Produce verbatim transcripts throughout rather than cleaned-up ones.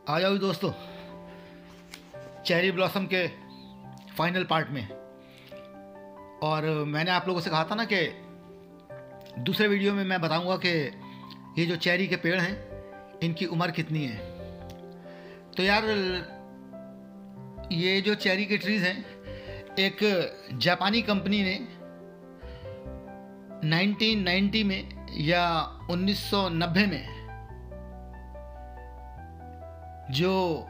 आ जाओ दोस्तों cherry blossom के फाइनल पार्ट में। और मैंने आप लोगों से कहा था ना कि दूसरे वीडियो में मैं बताऊंगा कि ये जो चेरी के पेड़ हैं इनकी उम्र कितनी है। तो यार ये जो चेरी के ट्रीज़ हैं, एक जापानी कंपनी ने नाइनटीन नाइंटी में या उन्नीस सौ नब्बे में जो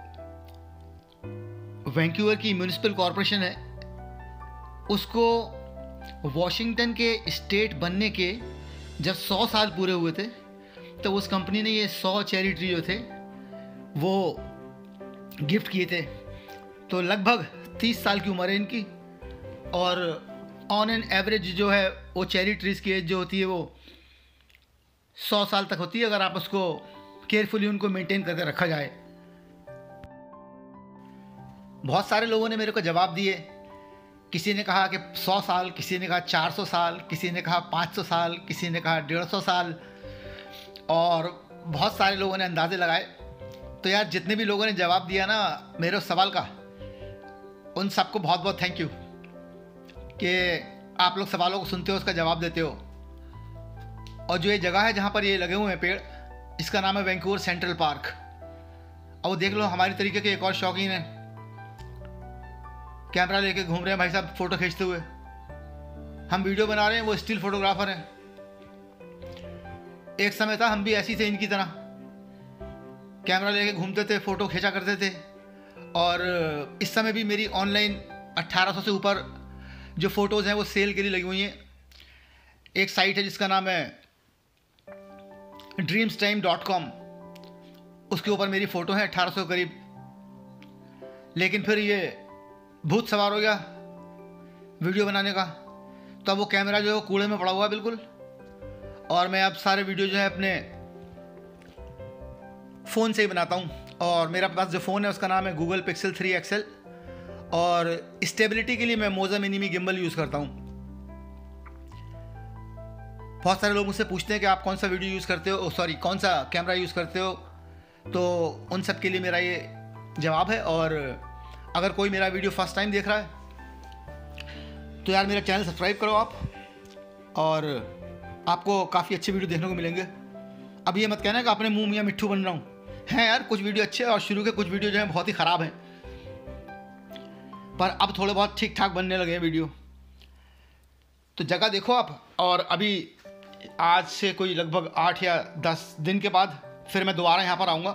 वैंकूवर की म्यूनिसिपल कॉरपोरेशन है उसको वॉशिंगटन के स्टेट बनने के जब सौ साल पूरे हुए थे तो उस कंपनी ने ये सौ चेरी ट्री जो थे वो गिफ्ट किए थे। तो लगभग तीस साल की उम्र है इनकी और ऑन एन एवरेज जो है वो चेरी ट्रीज़ की एज जो होती है वो सौ साल तक होती है अगर आप उसको केयरफुली उनको मेंटेन करके रखा जाए। बहुत सारे लोगों ने मेरे को जवाब दिए, किसी ने कहा कि सौ साल, किसी ने कहा चार सौ साल, किसी ने कहा पाँच सौ साल, किसी ने कहा डेढ़ सौ साल और बहुत सारे लोगों ने अंदाजे लगाए। तो यार जितने भी लोगों ने जवाब दिया ना मेरे उस सवाल का, उन सबको बहुत बहुत थैंक यू कि आप लोग सवालों को सुनते हो, उसका जवाब देते हो। और जो ये जगह है जहाँ पर ये लगे हुए हैं पेड़, इसका नाम है वैंकूवर सेंट्रल पार्क। और वो देख लो हमारी तरीके के एक और शौकीन है, कैमरा लेके घूम रहे हैं भाई साहब फ़ोटो खींचते हुए। हम वीडियो बना रहे हैं, वो स्टिल फोटोग्राफर हैं। एक समय था हम भी ऐसी थे इनकी तरह, कैमरा लेके घूमते थे, फ़ोटो खींचा करते थे। और इस समय भी मेरी ऑनलाइन अट्ठारह सौ से ऊपर जो फ़ोटोज़ हैं वो सेल के लिए लगी हुई हैं। एक साइट है जिसका नाम है ड्रीम्स टाइम डॉट कॉम, उसके ऊपर मेरी फ़ोटो है अट्ठारह सौ करीब। लेकिन फिर ये भूत सवार हो गया वीडियो बनाने का, तो अब वो कैमरा जो है वो कूड़े में पड़ा हुआ है बिल्कुल। और मैं अब सारे वीडियो जो है अपने फ़ोन से ही बनाता हूँ। और मेरा पास जो फ़ोन है उसका नाम है गूगल पिक्सल थ्री एक्सएल और स्टेबिलिटी के लिए मैं मोज़ा मिनी गिम्बल यूज़ करता हूँ। बहुत सारे लोग मुझसे पूछते हैं कि आप कौन सा वीडियो यूज़ करते हो, सॉरी कौन सा कैमरा यूज़ करते हो, तो उन सब के लिए मेरा ये जवाब है। और अगर कोई मेरा वीडियो फर्स्ट टाइम देख रहा है तो यार मेरा चैनल सब्सक्राइब करो आप, और आपको काफ़ी अच्छे वीडियो देखने को मिलेंगे। अब ये मत कहना कि अपने मुंह मियाँ मिट्ठू बन रहा हूँ, हैं यार कुछ वीडियो अच्छे और शुरू के कुछ वीडियो जो हैं बहुत ही ख़राब हैं, पर अब थोड़े बहुत ठीक ठाक बनने लगे हैं वीडियो। तो जगह देखो आप। और अभी आज से कोई लगभग आठ या दस दिन के बाद फिर मैं दोबारा यहाँ पर आऊँगा,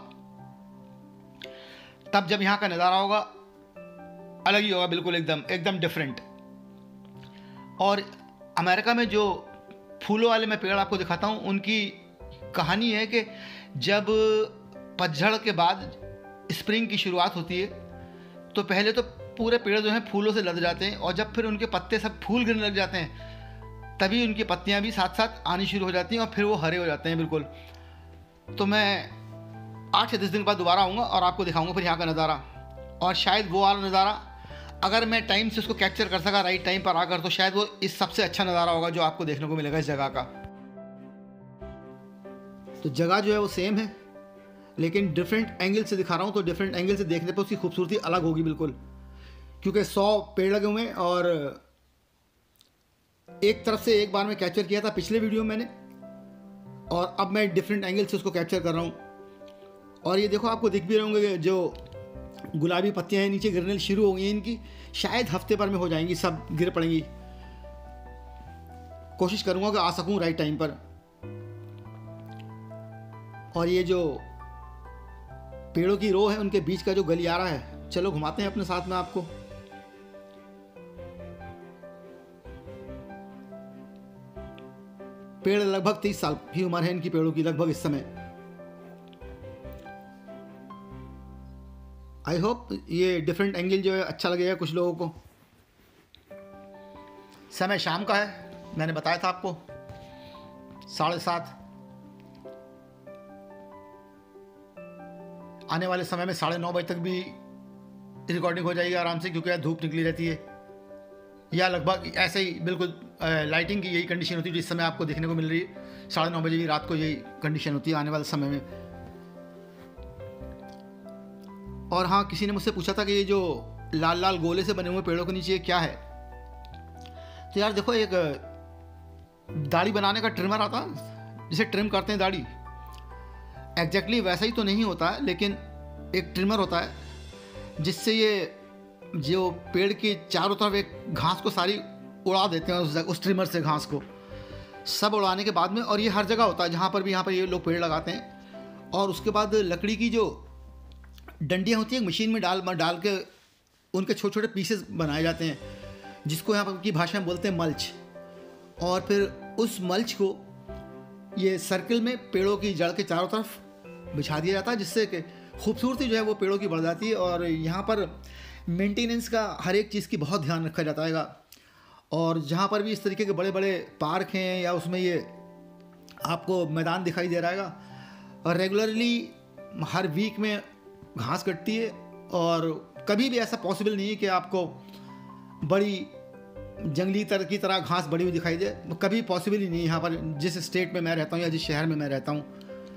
तब जब यहाँ का नज़ारा होगा अलग ही होगा, बिल्कुल एकदम एकदम डिफरेंट। और अमेरिका में जो फूलों वाले मैं पेड़ आपको दिखाता हूँ उनकी कहानी है कि जब पतझड़ के बाद स्प्रिंग की शुरुआत होती है तो पहले तो पूरे पेड़ जो हैं फूलों से लद जाते हैं, और जब फिर उनके पत्ते सब फूल गिरने लग जाते हैं तभी उनकी पत्तियां भी साथ साथ आनी शुरू हो जाती हैं और फिर वो हरे हो जाते हैं बिल्कुल। तो मैं आठ या दस दिन बाद दोबारा आऊँगा और आपको दिखाऊंगा फिर यहाँ का नज़ारा। और शायद वो वाला नज़ारा अगर मैं टाइम से उसको कैप्चर कर सका राइट टाइम पर आकर, तो शायद वो इस सबसे अच्छा नज़ारा होगा जो आपको देखने को मिलेगा इस जगह का। तो जगह जो है वो सेम है लेकिन डिफरेंट एंगल से दिखा रहा हूँ, तो डिफरेंट एंगल से देखने पर उसकी खूबसूरती अलग होगी बिल्कुल, क्योंकि सौ पेड़ लगे हुए हैं और एक तरफ से एक बार में कैप्चर किया था पिछले वीडियो में मैंने, और अब मैं डिफरेंट एंगल से उसको कैप्चर कर रहा हूँ। और ये देखो आपको दिख भी रहे होंगे जो गुलाबी पत्तियां हैं नीचे गिरने शुरू हो गई हैं इनकी, शायद हफ्ते भर में हो जाएंगी, सब गिर पड़ेंगी। कोशिश करूंगा कि आ सकूं राइट टाइम पर। और ये जो पेड़ों की रो है उनके बीच का जो गलियारा है, चलो घुमाते हैं अपने साथ में आपको। पेड़ लगभग तीस साल की उम्र है इनकी पेड़ों की लगभग इस समय। आई होप ये डिफरेंट एंगल जो है अच्छा लगेगा कुछ लोगों को। समय शाम का है, मैंने बताया था आपको साढ़े सात। आने वाले समय में साढ़े नौ बजे तक भी रिकॉर्डिंग हो जाएगी आराम से, क्योंकि धूप निकली रहती है, या लगभग ऐसे ही बिल्कुल लाइटिंग की यही कंडीशन होती है जिस समय आपको देखने को मिल रही है। साढ़े नौ बजे भी रात को यही कंडीशन होती है आने वाले समय में। और हाँ, किसी ने मुझसे पूछा था कि ये जो लाल लाल गोले से बने हुए पेड़ों के नीचे क्या है। तो यार देखो, एक दाढ़ी बनाने का ट्रिमर आता है जिसे ट्रिम करते हैं दाढ़ी, एग्जैक्टली वैसा ही तो नहीं होता है, लेकिन एक ट्रिमर होता है जिससे ये जो पेड़ के चारों तरफ एक घास को सारी उड़ा देते हैं, उस, उस ट्रिमर से घास को सब उड़ाने के बाद में। और ये हर जगह होता है जहाँ पर भी यहाँ पर ये लोग पेड़ लगाते हैं। और उसके बाद लकड़ी की जो डंडियाँ होती हैं मशीन में डाल डाल के उनके छोटे छोटे पीसेस बनाए जाते हैं, जिसको यहाँ पर की भाषा में बोलते हैं मल्च। और फिर उस मल्च को ये सर्कल में पेड़ों की जड़ के चारों तरफ बिछा दिया जाता है, जिससे कि खूबसूरती जो है वो पेड़ों की बढ़ जाती है। और यहाँ पर मेंटेनेंस का हर एक चीज़ की बहुत ध्यान रखा जाता है। और जहाँ पर भी इस तरीके के बड़े बड़े पार्क हैं या उसमें ये आपको मैदान दिखाई दे रहा है, और रेगुलरली हर वीक में घास कटती है। और कभी भी ऐसा पॉसिबल नहीं है कि आपको बड़ी जंगली तरह की तरह घास बड़ी हुई दिखाई दे, कभी पॉसिबल ही नहीं यहाँ पर, जिस स्टेट में मैं रहता हूँ या जिस शहर में मैं रहता हूँ।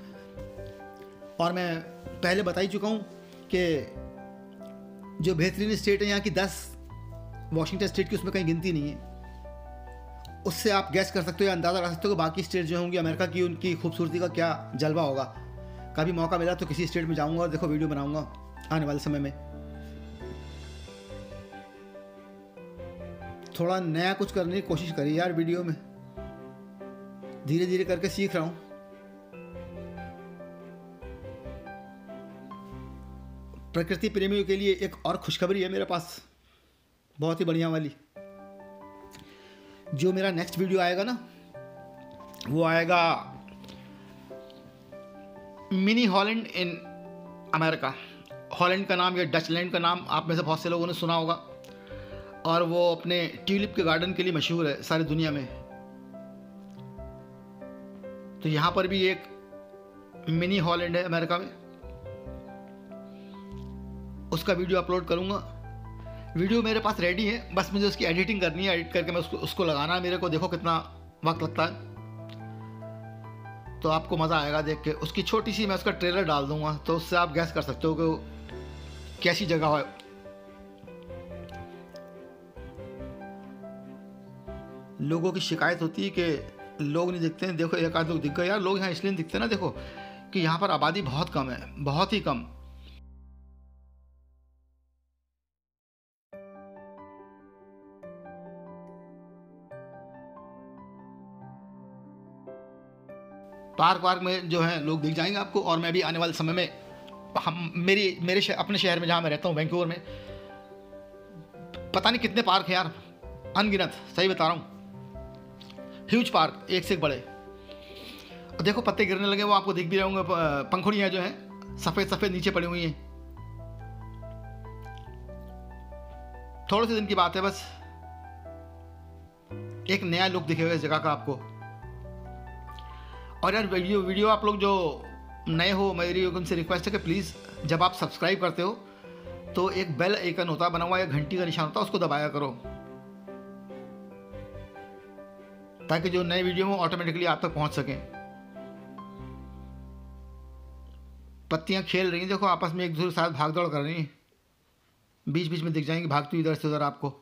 और मैं पहले बता ही चुका हूँ कि जो बेहतरीन स्टेट है यहाँ की दस, वॉशिंगटन स्टेट की उसमें कहीं गिनती नहीं है। उससे आप गैस कर सकते हो या अंदाज़ा लगा सकते हो कि बाकी स्टेट जो होंगी अमेरिका की, उनकी खूबसूरती का क्या जलवा होगा। कभी मौका मिला तो किसी स्टेट में जाऊँगा और देखो वीडियो बनाऊँगा आने वाले समय में। थोड़ा नया कुछ करने की कोशिश करिए यार वीडियो में, धीरे धीरे करके सीख रहा हूँ। प्रकृति प्रेमियों के लिए एक और खुशखबरी है मेरे पास, बहुत ही बढ़िया वाली। जो मेरा नेक्स्ट वीडियो आएगा ना, वो आएगा mini Holland in America. Holland का नाम या डचलैंड का नाम आप में से बहुत से लोगों ने सुना होगा, और वो अपने ट्यूलिप के गार्डन के लिए मशहूर है सारी दुनिया में। तो यहाँ पर भी एक मिनी हॉलैंड है अमेरिका में, उसका वीडियो अपलोड करूँगा। वीडियो मेरे पास रेडी है, बस मुझे उसकी एडिटिंग करनी है, एडिट करके मैं उसको उसको लगाना है मेरे को। देखो कितना वक्त लगता है, तो आपको मज़ा आएगा देख के। उसकी छोटी सी मैं उसका ट्रेलर डाल दूँगा, तो उससे आप गैस कर सकते हो कि कैसी जगह है। लोगों की शिकायत होती है कि लोग नहीं दिखते हैं। देखो एक आध लोग दिख गए यार, लोग यहाँ इसलिए नहीं दिखते ना, देखो कि यहाँ पर आबादी बहुत कम है, बहुत ही कम। पार्क वार्क में जो है लोग दिख जाएंगे आपको। और मैं भी आने वाले समय में, हम मेरी मेरे शह, अपने शहर में जहाँ मैं रहता हूँ वैंकूवर में, पता नहीं कितने पार्क हैं यार, अनगिनत, सही बता रहा हूँ। ह्यूज पार्क, एक से एक बड़े। और देखो पत्ते गिरने लगे, वो आपको दिख भी रहे होंगे। पंखुड़ियाँ जो हैं सफ़ेद सफ़ेद नीचे पड़ी हुई हैं। थोड़े से दिन की बात है, बस एक नया लुक दिखेगा इस जगह का आपको। और यार वीडियो वीडियो आप लोग जो नए हो, मेरी उनसे रिक्वेस्ट है कि प्लीज़ जब आप सब्सक्राइब करते हो तो एक बेल आइकन होता है बना हुआ, या घंटी का निशान होता है, उसको दबाया करो, ताकि जो नए वीडियो हो ऑटोमेटिकली आप तक पहुंच सकें। पत्तियां खेल रही हैं, देखो आपस में एक दूसरे के साथ भाग दौड़ कर रही हैं, बीच बीच में दिख जाएंगी भागती इधर से उधर आपको।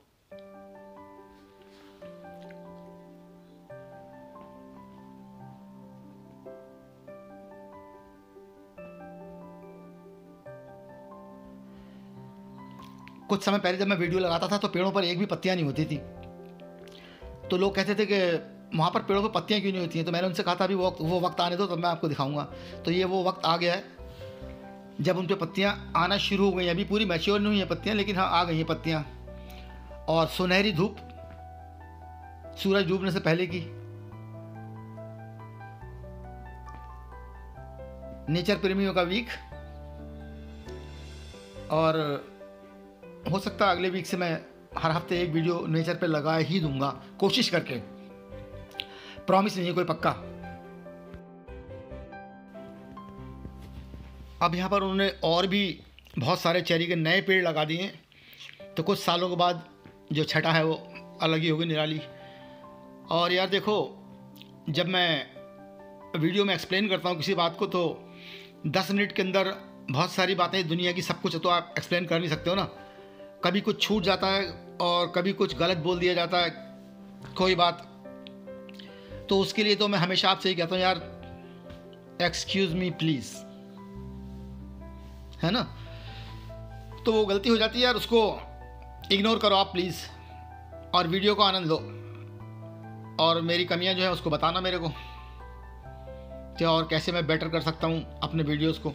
कुछ समय पहले जब मैं वीडियो लगाता था तो पेड़ों पर एक भी पत्तियां नहीं होती थी, तो लोग कहते थे कि वहाँ पर पेड़ों पर पत्तियां क्यों नहीं होती हैं। तो मैंने उनसे कहा था अभी वो वो वक्त आने दो, तब मैं आपको दिखाऊंगा। तो ये वो वक्त आ गया है जब उन पर पत्तियां आना शुरू हो गई। अभी पूरी मैच्योर नहीं हुई हैं पत्तियां, लेकिन हाँ आ गई हैं पत्तियां। और सुनहरी धूप सूरज डूबने से पहले की। नेचर प्रेमियों का वीक, और हो सकता है अगले वीक से मैं हर हफ्ते एक वीडियो नेचर पे लगा ही दूंगा, कोशिश करके। प्रॉमिस नहीं है कोई पक्का। अब यहाँ पर उन्होंने और भी बहुत सारे चेरी के नए पेड़ लगा दिए हैं, तो कुछ सालों के बाद जो छटा है वो अलग ही होगी, निराली। और यार देखो, जब मैं वीडियो में एक्सप्लेन करता हूँ किसी बात को तो दस मिनट के अंदर बहुत सारी बातें दुनिया की, सब कुछ तो आप एक्सप्लेन कर नहीं सकते हो ना। कभी कुछ छूट जाता है और कभी कुछ गलत बोल दिया जाता है, कोई बात। तो उसके लिए तो मैं हमेशा आपसे ही कहता हूँ यार, एक्सक्यूज़ मी प्लीज़, है ना। तो वो गलती हो जाती है यार, उसको इग्नोर करो आप प्लीज़, और वीडियो को आनंद लो, और मेरी कमियां जो है उसको बताना मेरे को कि और कैसे मैं बेटर कर सकता हूं अपने वीडियोस को।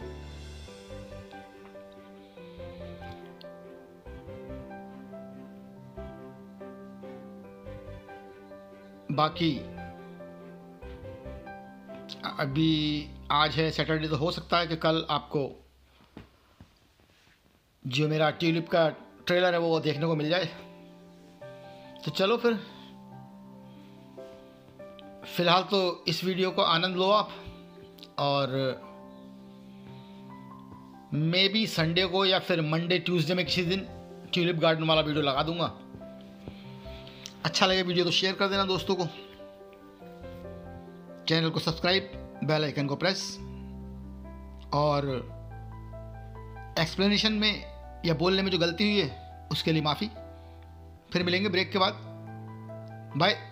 बाकी अभी आज है सैटरडे, तो हो सकता है कि कल आपको जो मेरा ट्यूलिप का ट्रेलर है वो देखने को मिल जाए। तो चलो फिर, फ़िलहाल तो इस वीडियो को आनंद लो आप, और मे बी संडे को या फिर मंडे ट्यूसडे में किसी दिन ट्यूलिप गार्डन वाला वीडियो लगा दूंगा। अच्छा लगे वीडियो तो शेयर कर देना दोस्तों को, चैनल को सब्सक्राइब, बेल आइकन को प्रेस, और एक्सप्लेनेशन में या बोलने में जो गलती हुई है उसके लिए माफ़ी। फिर मिलेंगे ब्रेक के बाद, बाय।